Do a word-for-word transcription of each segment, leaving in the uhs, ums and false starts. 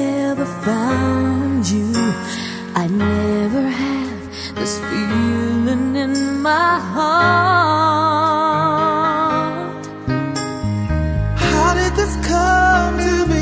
never found you, I'd never have this feeling in my heart. How did this come to be?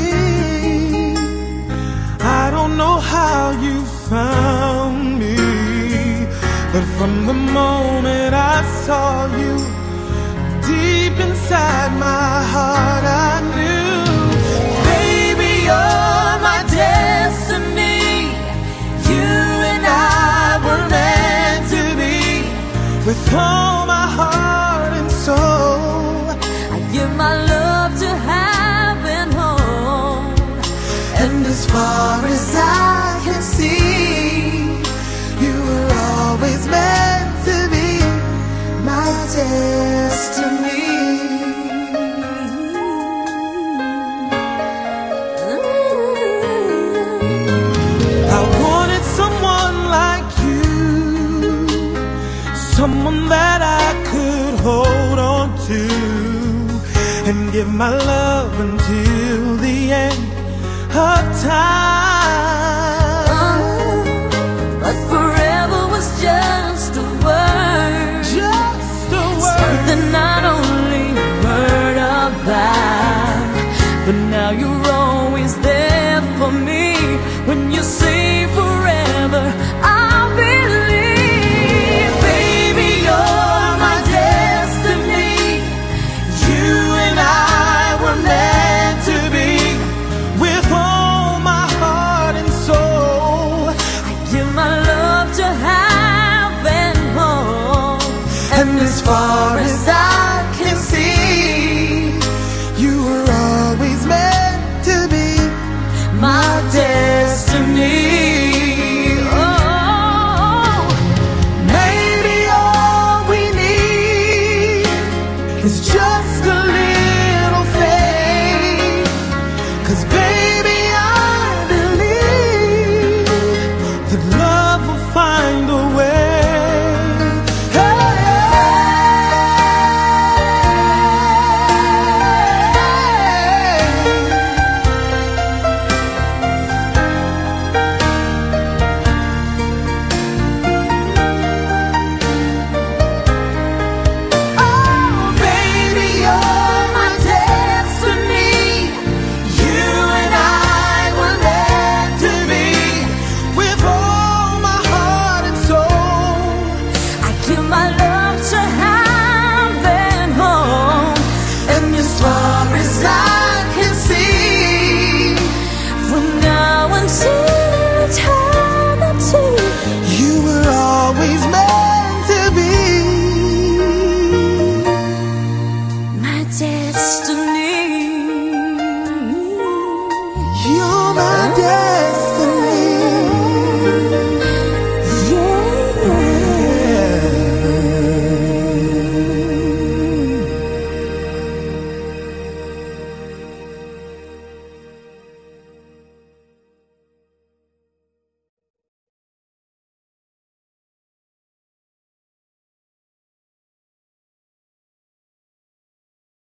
I don't know how you found me, but from the moment I saw you, deep inside my heart I knew, baby, you're my destiny. You and I were meant to be. With all my heart and soul, I give my love to heaven home. and as far as I can see, you were always meant to be my destiny. I wanted someone like you, someone that I could hold on to and give my love until the end of time. But forever was just a word, Just a word. something I'd only heard about. But now you're always there for me when you say